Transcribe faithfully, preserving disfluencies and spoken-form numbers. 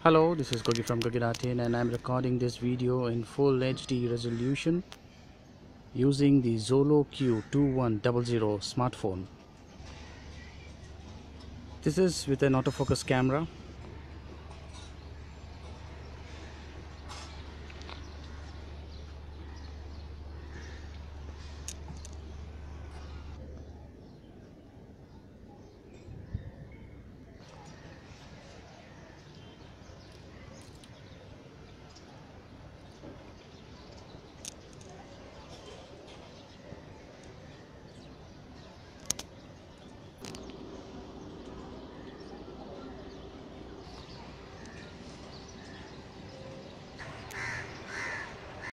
Hello, this is Gogi from Gogi and I'm recording this video in full H D resolution using the XOLO Q twenty-one hundred smartphone. This is with an autofocus camera